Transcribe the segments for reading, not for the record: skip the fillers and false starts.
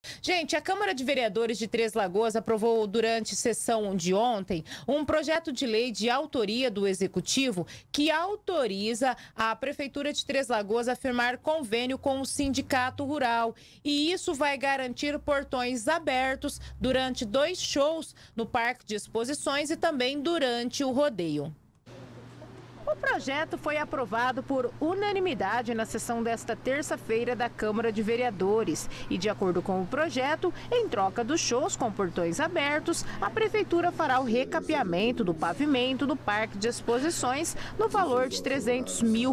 Gente, a Câmara de Vereadores de Três Lagoas aprovou durante sessão de ontem um projeto de lei de autoria do Executivo que autoriza a Prefeitura de Três Lagoas a firmar convênio com o Sindicato Rural. E isso vai garantir portões abertos durante 2 shows no Parque de Exposições e também durante o rodeio. O projeto foi aprovado por unanimidade na sessão desta terça-feira da Câmara de Vereadores. E, de acordo com o projeto, em troca dos shows com portões abertos, a Prefeitura fará o recapeamento do pavimento do Parque de Exposições no valor de R$300 mil.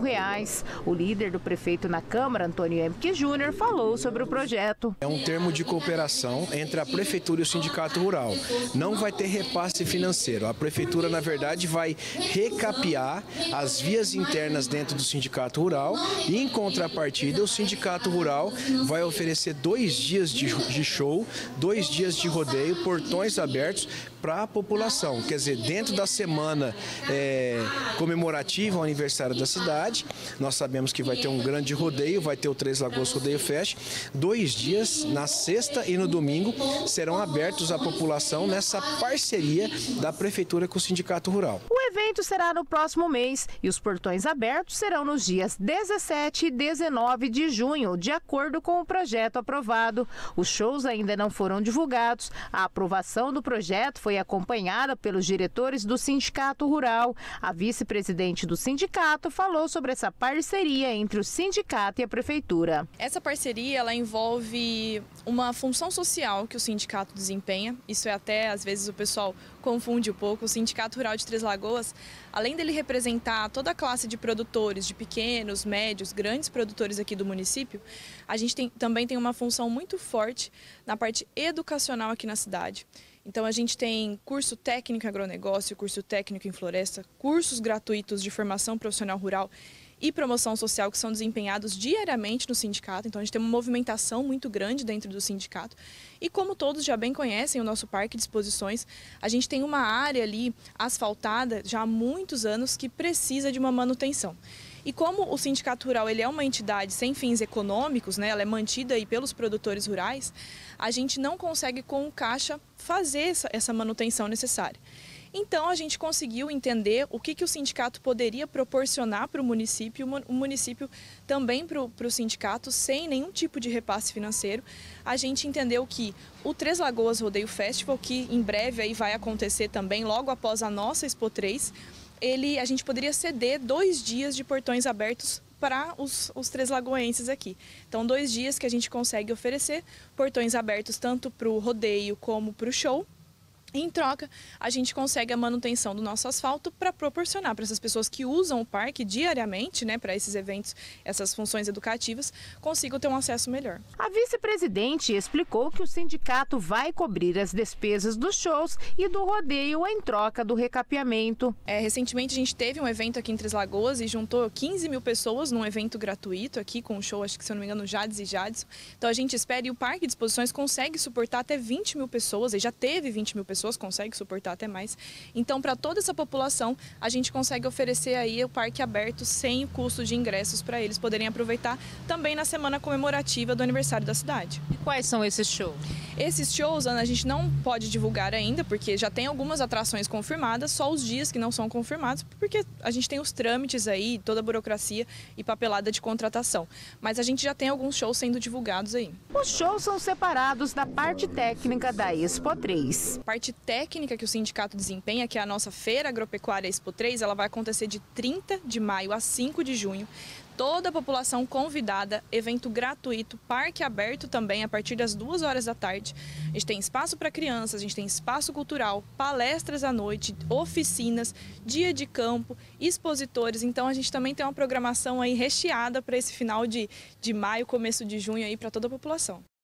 O líder do prefeito na Câmara, Antônio Emke Júnior, falou sobre o projeto. É um termo de cooperação entre a Prefeitura e o Sindicato Rural. Não vai ter repasse financeiro. A Prefeitura, na verdade, vai recapear as vias internas dentro do Sindicato Rural e, em contrapartida, o Sindicato Rural vai oferecer 2 dias de show, 2 dias de rodeio, portões abertos para a população. Quer dizer, dentro da semana comemorativa ao aniversário da cidade, nós sabemos que vai ter um grande rodeio, vai ter o Três Lagoas Rodeio Fest. 2 dias, na sexta e no domingo, serão abertos à população nessa parceria da Prefeitura com o Sindicato Rural. O evento será no próximo mês e os portões abertos serão nos dias 17 e 19 de junho, de acordo com o projeto aprovado. Os shows ainda não foram divulgados. A aprovação do projeto foi acompanhada pelos diretores do Sindicato Rural. A vice-presidente do sindicato falou sobre essa parceria entre o sindicato e a prefeitura. Essa parceria ela envolve uma função social que o sindicato desempenha. Isso é até, às vezes, o pessoal confunde um pouco. O Sindicato Rural de Três Lagoas, além dele representar toda a classe de produtores, de pequenos, médios, grandes produtores aqui do município, a gente também tem uma função muito forte na parte educacional aqui na cidade. Então a gente tem curso técnico em agronegócio, curso técnico em floresta, cursos gratuitos de formação profissional rural e promoção social que são desempenhados diariamente no sindicato. Então a gente tem uma movimentação muito grande dentro do sindicato. E como todos já bem conhecem o nosso parque de exposições, a gente tem uma área ali asfaltada já há muitos anos que precisa de uma manutenção. E como o Sindicato Rural ele é uma entidade sem fins econômicos, né, ela é mantida aí pelos produtores rurais, a gente não consegue com o caixa fazer essa manutenção necessária. Então a gente conseguiu entender o que o sindicato poderia proporcionar para o município também para o sindicato, sem nenhum tipo de repasse financeiro. A gente entendeu que o Três Lagoas Rodeio Festival, que em breve aí vai acontecer também, logo após a nossa Expo 3, a gente poderia ceder 2 dias de portões abertos para os três lagoenses aqui. Então 2 dias que a gente consegue oferecer portões abertos tanto para o rodeio como para o show. Em troca, a gente consegue a manutenção do nosso asfalto para proporcionar para essas pessoas que usam o parque diariamente, né, para esses eventos, essas funções educativas, consigam ter um acesso melhor. A vice-presidente explicou que o sindicato vai cobrir as despesas dos shows e do rodeio em troca do recapeamento. Recentemente a gente teve um evento aqui em Três Lagoas e juntou 15 mil pessoas num evento gratuito aqui com o show, acho que se eu não me engano, Jades e Jadson. Então a gente espera e o Parque de Exposições consegue suportar até 20 mil pessoas, e já teve 20 mil pessoas, consegue suportar até mais. Então, para toda essa população, a gente consegue oferecer aí o parque aberto sem o custo de ingressos para eles poderem aproveitar também na semana comemorativa do aniversário da cidade. E quais são esses shows? Esses shows, Ana, a gente não pode divulgar ainda, porque já tem algumas atrações confirmadas, só os dias que não são confirmados, porque a gente tem os trâmites aí, toda a burocracia e papelada de contratação. Mas a gente já tem alguns shows sendo divulgados aí. Os shows são separados da parte técnica da Expo 3. A parte técnica que o sindicato desempenha, que é a nossa Feira Agropecuária Expo 3, ela vai acontecer de 30 de maio a 5 de junho. Toda a população convidada, evento gratuito, parque aberto também a partir das 2 horas da tarde. A gente tem espaço para crianças, a gente tem espaço cultural, palestras à noite, oficinas, dia de campo, expositores. Então a gente também tem uma programação aí recheada para esse final de maio, começo de junho aí para toda a população.